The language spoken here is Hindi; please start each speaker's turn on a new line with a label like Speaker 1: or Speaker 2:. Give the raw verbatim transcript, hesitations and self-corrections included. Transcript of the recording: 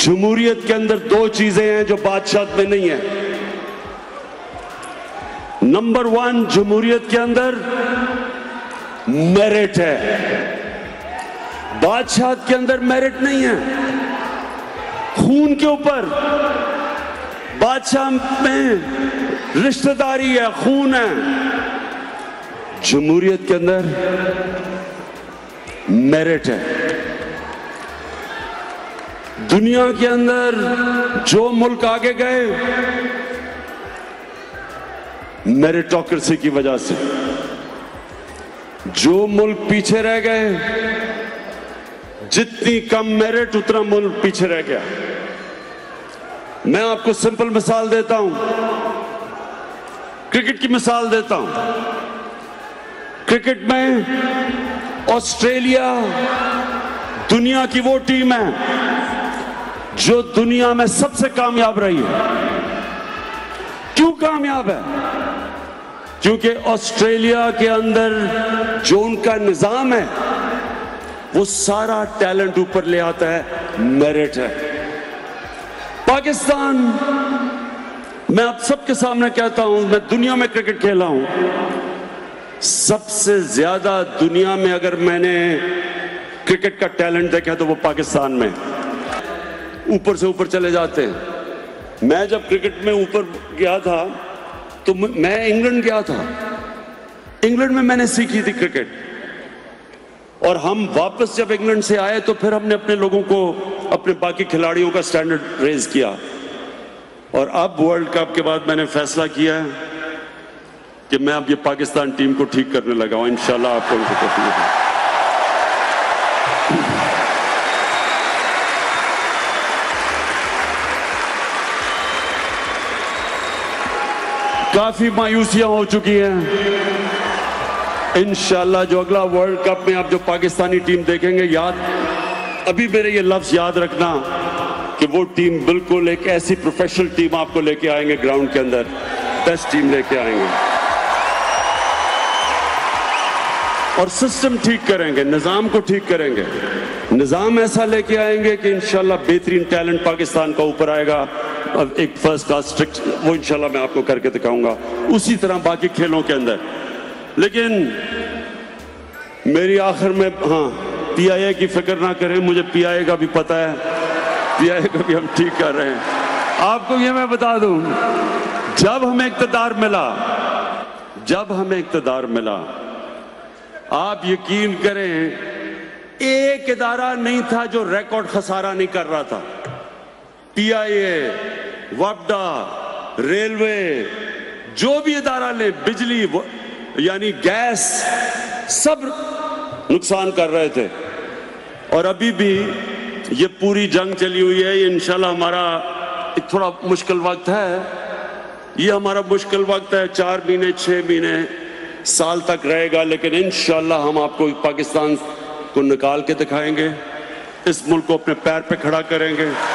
Speaker 1: जमहूरियत के अंदर दो चीजें हैं जो बादशाह में नहीं है। नंबर वन, जमहूरियत के अंदर मेरिट है, बादशाह के अंदर मेरिट नहीं है। खून के ऊपर बादशाह में रिश्तेदारी है, खून है। जमहूरियत के अंदर मेरिट है। दुनिया के अंदर जो मुल्क आगे गए मेरिटोक्रेसी की वजह से, जो मुल्क पीछे रह गए, जितनी कम मेरिट उतना मुल्क पीछे रह गया। मैं आपको सिंपल मिसाल देता हूं, क्रिकेट की मिसाल देता हूं। क्रिकेट में ऑस्ट्रेलिया दुनिया की वो टीम है जो दुनिया में सबसे कामयाब रही है। क्यों कामयाब है? क्योंकि ऑस्ट्रेलिया के अंदर जो उनका निजाम है वो सारा टैलेंट ऊपर ले आता है, मेरिट है। पाकिस्तान, मैं आप सबके सामने कहता हूं, मैं दुनिया में क्रिकेट खेला हूं, सबसे ज्यादा दुनिया में अगर मैंने क्रिकेट का टैलेंट देखा तो वो पाकिस्तान में। ऊपर से ऊपर चले जाते हैं। मैं जब क्रिकेट में ऊपर गया था तो मैं इंग्लैंड गया था। इंग्लैंड में मैंने सीखी थी क्रिकेट, और हम वापस जब इंग्लैंड से आए तो फिर हमने अपने लोगों को, अपने बाकी खिलाड़ियों का स्टैंडर्ड रेज किया। और अब वर्ल्ड कप के बाद मैंने फैसला किया है कि मैं अब ये पाकिस्तान टीम को ठीक करने लगा हूं। इंशाल्लाह आपको भी तकलीफ है। काफी मायूसियां हो चुकी हैं। इंशाल्लाह जो अगला वर्ल्ड कप में आप जो पाकिस्तानी टीम देखेंगे, याद, अभी मेरे ये लफ्ज याद रखना कि वो टीम बिल्कुल एक ऐसी प्रोफेशनल टीम आपको लेके आएंगे, ग्राउंड के अंदर बेस्ट टीम लेके आएंगे और सिस्टम ठीक करेंगे, निजाम को ठीक करेंगे। निजाम ऐसा लेके आएंगे कि इंशाल्लाह बेहतरीन टैलेंट पाकिस्तान का ऊपर आएगा। अब एक फर्स्ट क्लास स्ट्रिक्ट, वो इंशाल्लाह मैं आपको करके दिखाऊंगा। उसी तरह बाकी खेलों के अंदर। लेकिन मेरी आखिर में, हाँ, पीआईए की फिक्र ना करें, मुझे पीआईए का भी पता है, पीआईए का भी हम ठीक कर रहे हैं। आपको ये मैं बता दूं, जब हमें इक़्तिदार मिला, जब हमें इक़्तिदार मिला, आप यकीन करें, एक इदारा नहीं था जो रिकॉर्ड खसारा नहीं कर रहा था। पीआईए, वफदा, रेलवे, जो भी इदारा ले, बिजली यानी गैस, सब नुकसान कर रहे थे। और अभी भी ये पूरी जंग चली हुई है। ये इंशाल्लाह हमारा एक थोड़ा मुश्किल वक्त है, ये हमारा मुश्किल वक्त है। चार महीने, छह महीने, साल तक रहेगा, लेकिन इंशाल्लाह हम आपको पाकिस्तान को निकाल के दिखाएंगे, इस मुल्क को अपने पैर पे खड़ा करेंगे।